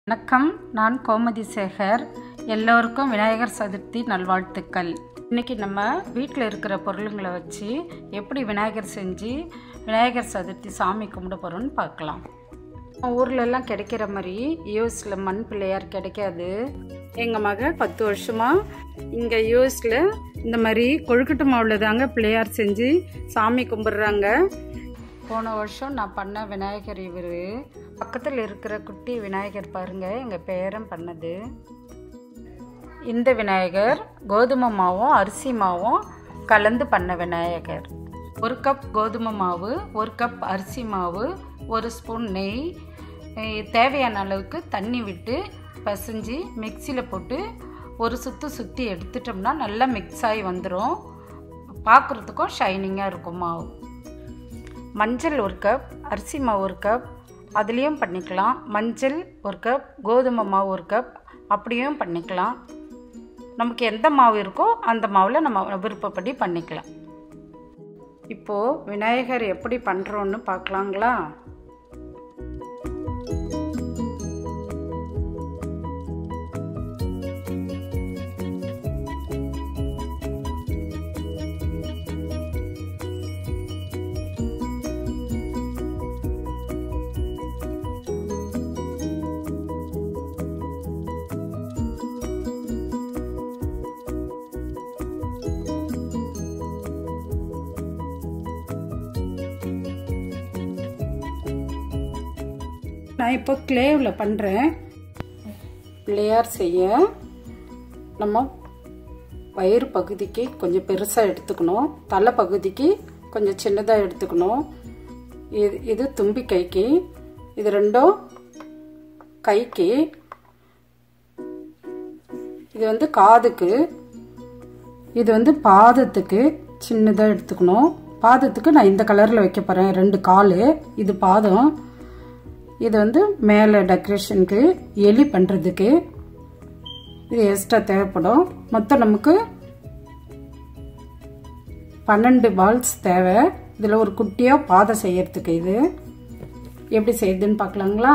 வணக்கம். நான் கோமதி சேகர். எல்லோருக்கும் விநாயகர் சதுர்த்தி நல்வாழ்த்துக்கள். இன்றைக்கி நம்ம வீட்டில் இருக்கிற பொருளுங்களை வச்சு எப்படி விநாயகர் செஞ்சு விநாயகர் சதுர்த்தி சாமி கும்பிட போகிறோன்னு பார்க்கலாம். ஊர்லெல்லாம் கிடைக்கிற மாதிரி யூஎஸில் மண் பிள்ளையார் கிடைக்காது. எங்கள் மக 10 வருஷமாக இங்கே யூஎஸில் இந்த மாதிரி கொழுக்கட்டை மாவில் தாங்க பிள்ளையார் செஞ்சு சாமி கும்பிட்றாங்க. போன வருஷம் நான் பண்ண விநாயகர் இவர். பக்கத்தில் இருக்கிற குட்டி விநாயகர் பாருங்கள், எங்கள் பேரன் பண்ணது. இந்த விநாயகர் கோதுமை மாவும் அரிசி மாவும் கலந்து பண்ண விநாயகர். 1 கப் கோதுமை மாவு, 1 கப் அரிசி மாவு, 1 ஸ்பூன் நெய், தேவையான அளவுக்கு தண்ணி விட்டு பசைஞ்சு மிக்சியில் போட்டு ஒரு சுற்றி எடுத்துட்டோம்னா நல்லா மிக்ஸ் ஆகி வந்துடும். பார்க்குறதுக்கும் ஷைனிங்காக இருக்கும் மாவு. மஞ்சள் 1 கப், அரிசி மாவு 1 கப், அதுலேயும் பண்ணிக்கலாம். மஞ்சள் 1 கப், கோதுமை மாவு 1 கப், அப்படியும் பண்ணிக்கலாம். நமக்கு எந்த மாவு இருக்கோ அந்த மாவில் நம்ம விருப்பப்படி பண்ணிக்கலாம். இப்போது விநாயகர் எப்படி பண்ணுறோன்னு பார்க்கலாங்களா? நான் இப்போ கிளேவில் பண்ணுறேன். பிள்ளையார் செய்ய நம்ம வயிறு பகுதிக்கு கொஞ்சம் பெருசாக எடுத்துக்கணும், தலை பகுதிக்கு கொஞ்சம் சின்னதாக எடுத்துக்கணும். இது தும்பி கைக்கு, இது ரெண்டும் கைக்கு, இது காதுக்கு, இது பாதத்துக்கு சின்னதாக எடுத்துக்கணும். பாதத்துக்கு நான் இந்த கலரில் வைக்க போகிறேன். 2 கால், இது பாதம். இது மேலே டெக்கரேஷனுக்கு, எலி பண்ணுறதுக்கு இது எக்ஸ்ட்ரா தேவைப்படும். மொத்தம் நமக்கு 12 பால்ஸ் தேவை. இதில் ஒரு குட்டியாக பாதம் செய்யறதுக்கு இது எப்படி செய்யுதுன்னு பார்க்கலாங்களா?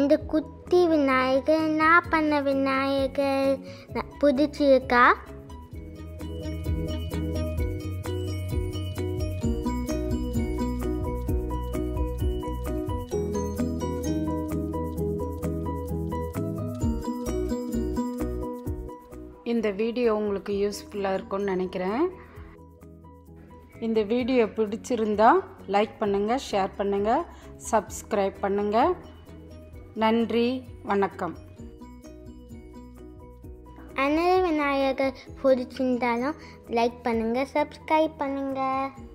இந்த குட்டி விநாயகர் நான் பண்ண விநாயகர் பிடிச்சிருக்கா? இந்த வீடியோ உங்களுக்கு யூஸ்ஃபுல்லாக இருக்கும்னு நினைக்கிறேன். இந்த வீடியோ பிடிச்சிருந்தா லைக் பண்ணுங்கள், ஷேர் பண்ணுங்கள், சப்ஸ்கிரைப் பண்ணுங்கள். நன்றி, வணக்கம். விநாயகர் பிடிச்சிருந்தாலும் லைக் பண்ணுங்கள், சப்ஸ்கிரைப் பண்ணுங்கள்.